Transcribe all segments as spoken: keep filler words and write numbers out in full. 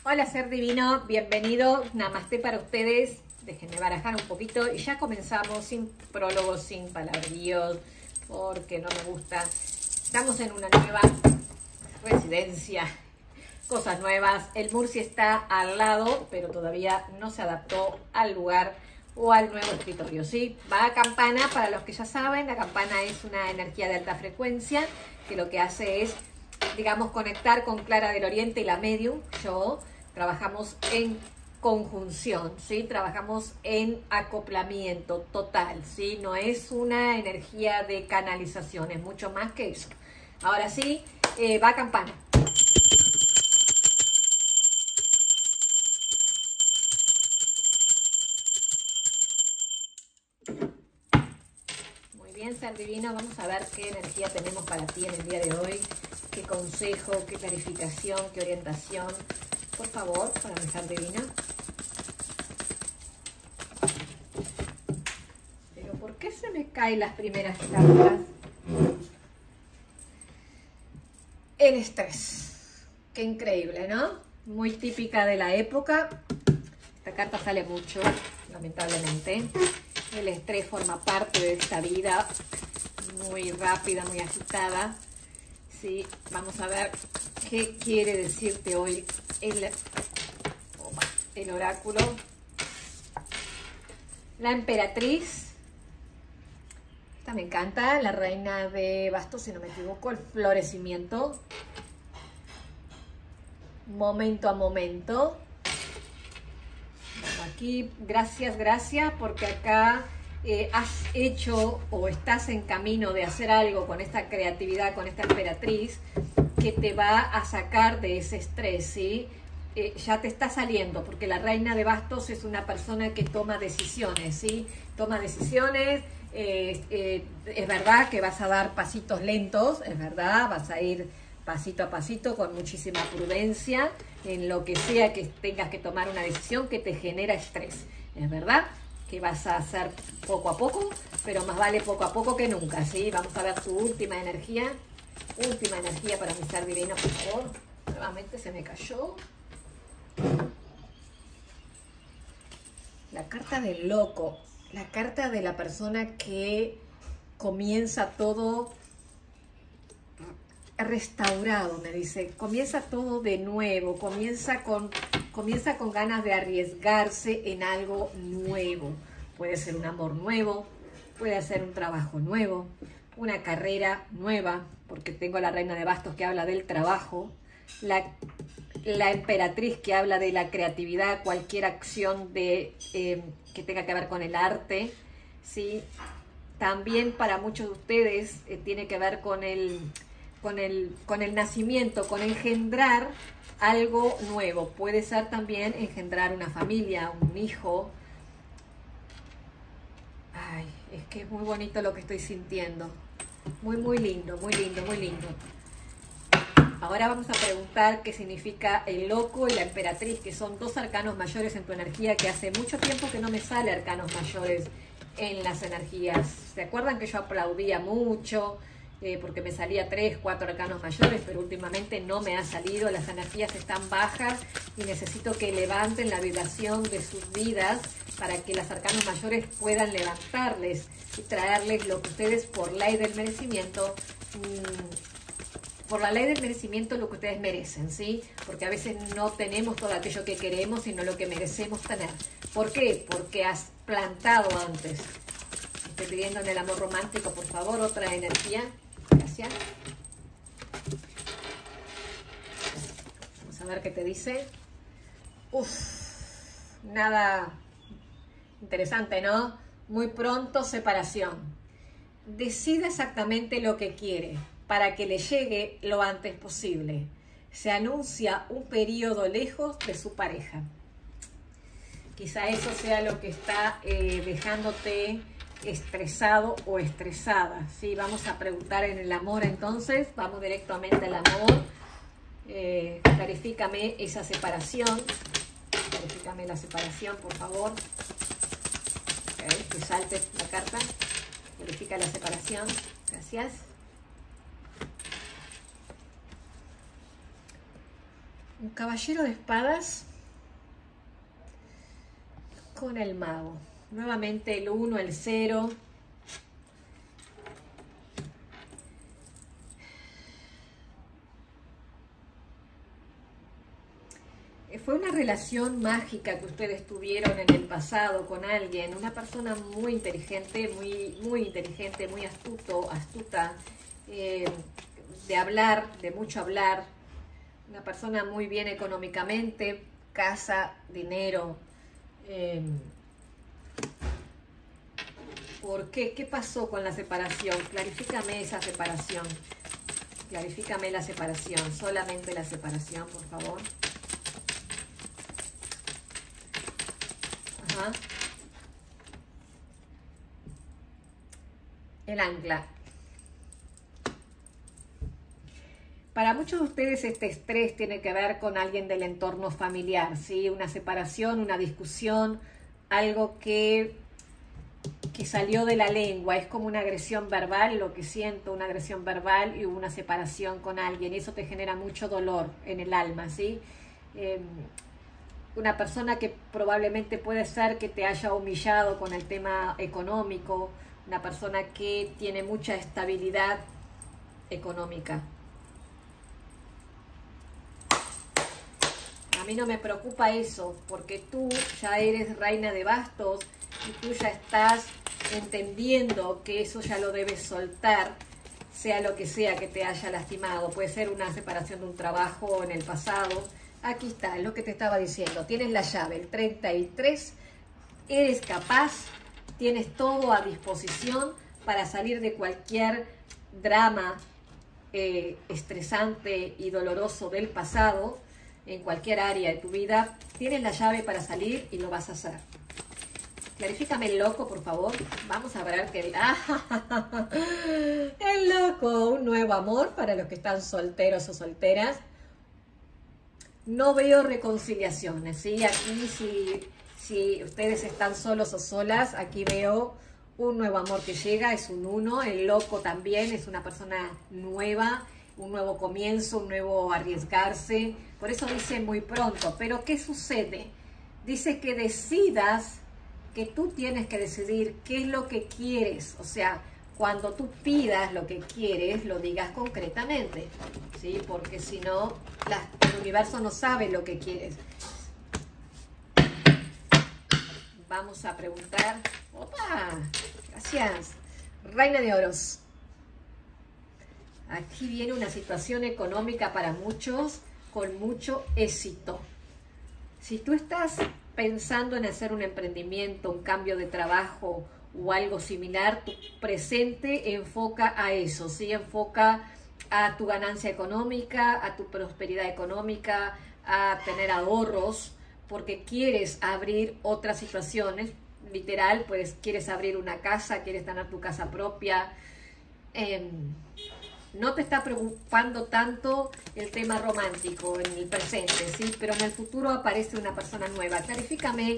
Hola ser divino, bienvenido, namaste para ustedes. Déjenme barajar un poquito y ya comenzamos sin prólogos, sin palabríos, porque no me gusta. Estamos en una nueva residencia, cosas nuevas. El Murci está al lado, pero todavía no se adaptó al lugar o al nuevo escritorio, ¿sí? Va a campana, para los que ya saben, la campana es una energía de alta frecuencia que lo que hace es, digamos, conectar con Clara del Oriente y la medium. Yo trabajamos en conjunción, ¿sí? Trabajamos en acoplamiento total, ¿sí? No es una energía de canalización, es mucho más que eso. Ahora sí, eh, va a campana. Muy bien, ser divino, vamos a ver qué energía tenemos para ti en el día de hoy, qué consejo, qué clarificación, qué orientación. Por favor, para mi ser divino. Pero ¿por qué se me caen las primeras cartas? El estrés. Qué increíble, ¿no? Muy típica de la época. Esta carta sale mucho, lamentablemente. El estrés forma parte de esta vida muy rápida, muy agitada. Sí, vamos a ver qué quiere decirte hoy el, el oráculo. La emperatriz. Esta me encanta. La reina de bastos, si no me equivoco. El florecimiento. Momento a momento. Aquí, gracias, gracias, porque acá eh, has hecho o estás en camino de hacer algo con esta creatividad, con esta emperatriz, que te va a sacar de ese estrés, ¿sí? Eh, ya te está saliendo, porque la reina de bastos es una persona que toma decisiones, ¿sí? Toma decisiones, eh, eh, es verdad que vas a dar pasitos lentos, es verdad, vas a ir pasito a pasito con muchísima prudencia en lo que sea que tengas que tomar una decisión que te genera estrés. Es verdad que vas a hacer poco a poco, pero más vale poco a poco que nunca, ¿sí? Vamos a ver tu última energía. Última energía para mi ser divino, por favor. Nuevamente se me cayó. La carta del loco. La carta de la persona que comienza todo restaurado, me dice, comienza todo de nuevo, comienza con, comienza con ganas de arriesgarse en algo nuevo. Puede ser un amor nuevo, puede ser un trabajo nuevo, una carrera nueva, porque tengo a la reina de bastos que habla del trabajo, la, la emperatriz que habla de la creatividad, cualquier acción de, eh, que tenga que ver con el arte, ¿sí? También para muchos de ustedes eh, tiene que ver con el... Con el, con el nacimiento, con engendrar algo nuevo. Puede ser también engendrar una familia, un hijo. Ay, es que es muy bonito lo que estoy sintiendo. Muy, muy lindo, muy lindo, muy lindo. Ahora vamos a preguntar qué significa el loco y la emperatriz, que son dos arcanos mayores en tu energía, que hace mucho tiempo que no me sale arcanos mayores en las energías. ¿Se acuerdan que yo aplaudía mucho? Eh, porque me salía tres, cuatro arcanos mayores, pero últimamente no me ha salido, las energías están bajas y necesito que levanten la vibración de sus vidas para que los arcanos mayores puedan levantarles y traerles lo que ustedes por ley del merecimiento, mmm, por la ley del merecimiento lo que ustedes merecen, ¿sí? Porque a veces no tenemos todo aquello que queremos, sino lo que merecemos tener. ¿Por qué? Porque has plantado antes. Estoy pidiendo en el amor romántico, por favor, otra energía. Gracias. Vamos a ver qué te dice. Uf, nada interesante, ¿no? Muy pronto separación. Decida exactamente lo que quiere para que le llegue lo antes posible. Se anuncia un periodo lejos de su pareja. Quizá eso sea lo que está eh, dejándote estresado o estresada, ¿sí? Vamos a preguntar en el amor entonces, vamos directamente al amor. Eh, clarifícame esa separación, clarifícame la separación, por favor. Okay, que salte la carta, clarifica la separación, gracias. Un caballero de espadas con el mago. Nuevamente el uno, el cero. Fue una relación mágica que ustedes tuvieron en el pasado con alguien, una persona muy inteligente, muy, muy inteligente, muy astuto, astuta, eh, de hablar, de mucho hablar, una persona muy bien económicamente, casa, dinero. Eh, ¿Por qué? ¿Qué pasó con la separación? Clarifícame esa separación, clarifícame la separación, solamente la separación, por favor. Ajá. El ancla. Para muchos de ustedes este estrés tiene que ver con alguien del entorno familiar, ¿sí? Una separación, una discusión, algo que, que salió de la lengua, es como una agresión verbal, lo que siento, una agresión verbal y una separación con alguien, y eso te genera mucho dolor en el alma, ¿sí? Eh, una persona que probablemente puede ser que te haya humillado con el tema económico, una persona que tiene mucha estabilidad económica. A mí no me preocupa eso, porque tú ya eres reina de bastos y tú ya estás entendiendo que eso ya lo debes soltar, sea lo que sea que te haya lastimado. Puede ser una separación de un trabajo en el pasado. Aquí está, es lo que te estaba diciendo. Tienes la llave, el treinta y tres, eres capaz, tienes todo a disposición para salir de cualquier drama eh, estresante y doloroso del pasado, en cualquier área de tu vida. Tienes la llave para salir y lo vas a hacer. Clarifícame el loco, por favor. Vamos a ver que el... ¡Ah! El loco, un nuevo amor para los que están solteros o solteras. No veo reconciliaciones, ¿sí? Aquí si, si ustedes están solos o solas, aquí veo un nuevo amor que llega, es un uno. El loco también es una persona nueva, un nuevo comienzo, un nuevo arriesgarse. Por eso dice muy pronto. Pero ¿qué sucede? Dice que decidas, que tú tienes que decidir qué es lo que quieres. O sea, cuando tú pidas lo que quieres, lo digas concretamente, ¿sí? Porque si no, la, el universo no sabe lo que quieres. Vamos a preguntar. ¡Opa! Gracias. Reina de Oros. Aquí viene una situación económica para muchos con mucho éxito. Si tú estás pensando en hacer un emprendimiento, un cambio de trabajo o algo similar, tu presente enfoca a eso, ¿sí? Enfoca a tu ganancia económica, a tu prosperidad económica, a tener ahorros, porque quieres abrir otras situaciones, literal, pues quieres abrir una casa, quieres tener tu casa propia. Eh, no te está preocupando tanto el tema romántico en el presente, ¿sí? Pero en el futuro aparece una persona nueva. Clarifícame.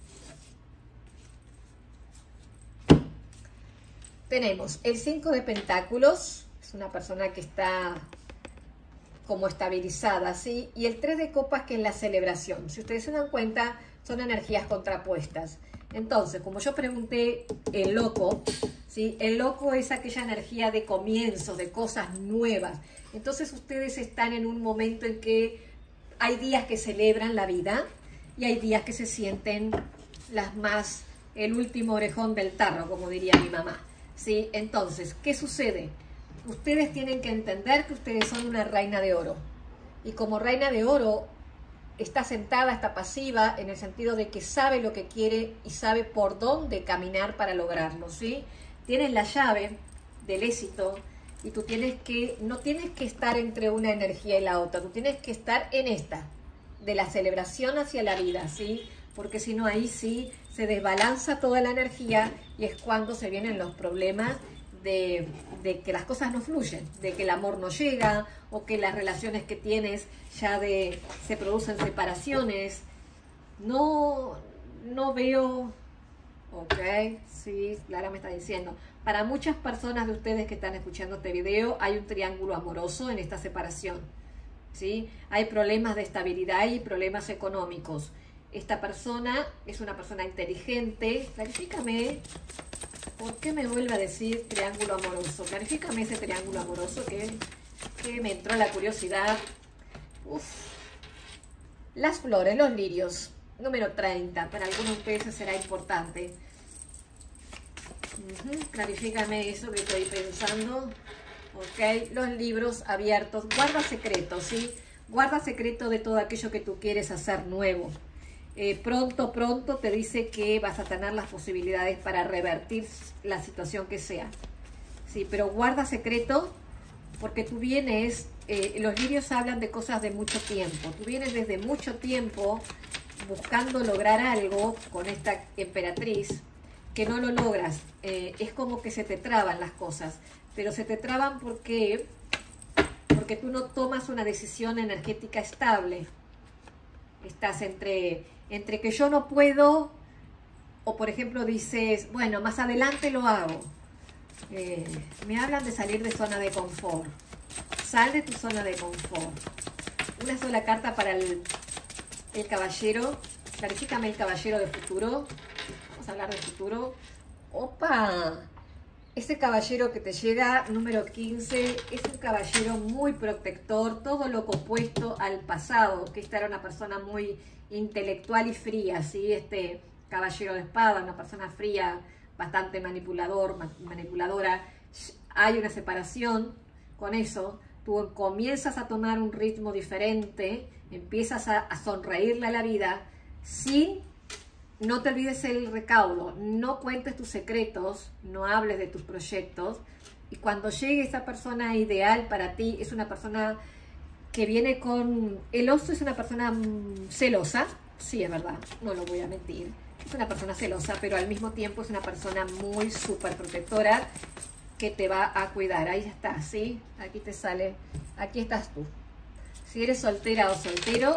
Tenemos el cinco de pentáculos, es una persona que está como estabilizada, ¿sí? Y el tres de copas, que es la celebración. Si ustedes se dan cuenta, son energías contrapuestas. Entonces, como yo pregunté, el loco, ¿sí? El loco es aquella energía de comienzos, de cosas nuevas. Entonces, ustedes están en un momento en que hay días que celebran la vida y hay días que se sienten las más, el último orejón del tarro, como diría mi mamá. ¿Sí? Entonces, ¿qué sucede? Ustedes tienen que entender que ustedes son una reina de oro. Y como reina de oro, está sentada, está pasiva, en el sentido de que sabe lo que quiere y sabe por dónde caminar para lograrlo, ¿sí? Tienes la llave del éxito y tú tienes que, no tienes que estar entre una energía y la otra, tú tienes que estar en esta, de la celebración hacia la vida, ¿sí? Porque si no, ahí sí se desbalanza toda la energía y es cuando se vienen los problemas de, de que las cosas no fluyen, de que el amor no llega o que las relaciones que tienes ya de, se producen separaciones. No, no veo... Ok, sí, Clara me está diciendo. Para muchas personas de ustedes que están escuchando este video, hay un triángulo amoroso en esta separación. ¿sí? Hay problemas de estabilidad y problemas económicos. Esta persona es una persona inteligente. Clarifícame, ¿por qué me vuelve a decir triángulo amoroso? Clarifícame ese triángulo amoroso que, que me entró la curiosidad. Uf. Las flores, los lirios, número treinta. Para algunos de ustedes será importante. Uh-huh. Clarifícame eso que estoy pensando. Ok, los libros abiertos. Guarda secreto, ¿sí? Guarda secreto de todo aquello que tú quieres hacer nuevo. Eh, pronto, pronto te dice que vas a tener las posibilidades para revertir la situación que sea. Sí, pero guarda secreto porque tú vienes, eh, los lirios hablan de cosas de mucho tiempo. Tú vienes desde mucho tiempo buscando lograr algo con esta emperatriz que no lo logras. Eh, es como que se te traban las cosas, pero se te traban porque, porque tú no tomas una decisión energética estable. Estás entre... entre que yo no puedo, o por ejemplo dices, bueno, más adelante lo hago. Eh, me hablan de salir de zona de confort. Sal de tu zona de confort. Una sola carta para el, el caballero. Clarifícame el caballero de futuro. Vamos a hablar de futuro. ¡Opa! Ese caballero que te llega, número quince, es un caballero muy protector, todo lo opuesto al pasado, que esta era una persona muy intelectual y fría, ¿sí? Este caballero de espada, una persona fría, bastante manipulador, manipuladora. Hay una separación con eso, tú comienzas a tomar un ritmo diferente, empiezas a, a sonreírle a la vida, sin... No te olvides el recaudo, no cuentes tus secretos, no hables de tus proyectos. Y cuando llegue esa persona ideal para ti, es una persona que viene con... El oso es una persona celosa, sí, es verdad, no lo voy a mentir. Es una persona celosa, pero al mismo tiempo es una persona muy súper protectora que te va a cuidar. Ahí está, ¿sí? Aquí te sale, aquí estás tú. Si eres soltera o soltero...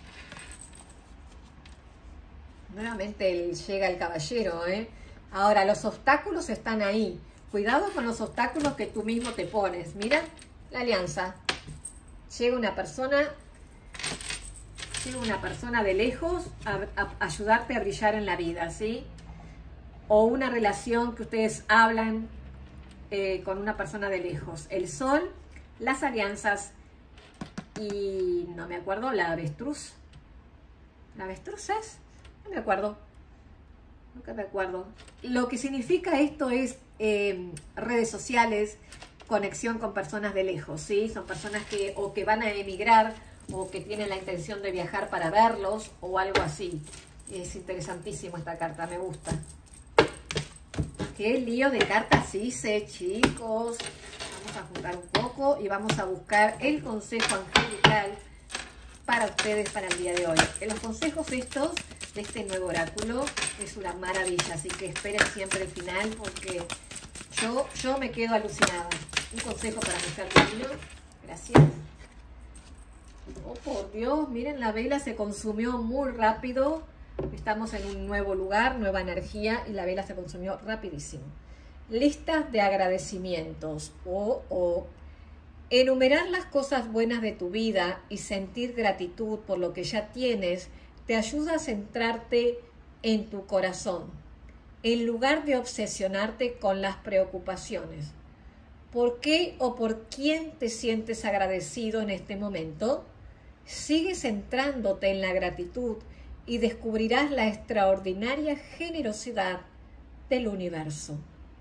Nuevamente llega el caballero, ¿eh? Ahora, los obstáculos están ahí. Cuidado con los obstáculos que tú mismo te pones. Mira, la alianza. Llega una persona, llega una persona de lejos a, a ayudarte a brillar en la vida, ¿sí? O una relación que ustedes hablan eh, con una persona de lejos. El sol, las alianzas y, no me acuerdo, la avestruz. ¿La avestruz es? No me acuerdo, nunca me acuerdo. Lo que significa esto es eh, redes sociales, conexión con personas de lejos, ¿sí? Son personas que o que van a emigrar o que tienen la intención de viajar para verlos o algo así. Es interesantísimo esta carta, me gusta. Qué lío de cartas hice, chicos. Vamos a jugar un poco y vamos a buscar el consejo angelical para ustedes para el día de hoy. En los consejos estos de este nuevo oráculo es una maravilla, así que esperen siempre el final porque yo, yo me quedo alucinada. Un consejo para Mujer Divino. Gracias. Oh, por Dios, miren, la vela se consumió muy rápido. Estamos en un nuevo lugar, nueva energía y la vela se consumió rapidísimo. Listas de agradecimientos o, o enumerar las cosas buenas de tu vida y sentir gratitud por lo que ya tienes te ayuda a centrarte en tu corazón, en lugar de obsesionarte con las preocupaciones. ¿Por qué o por quién te sientes agradecido en este momento? Sigue centrándote en la gratitud y descubrirás la extraordinaria generosidad del universo.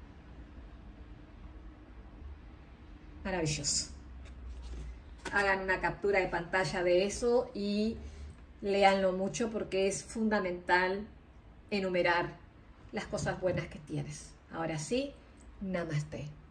Maravilloso. Hagan una captura de pantalla de eso y léanlo mucho porque es fundamental enumerar las cosas buenas que tienes. Ahora sí, namaste.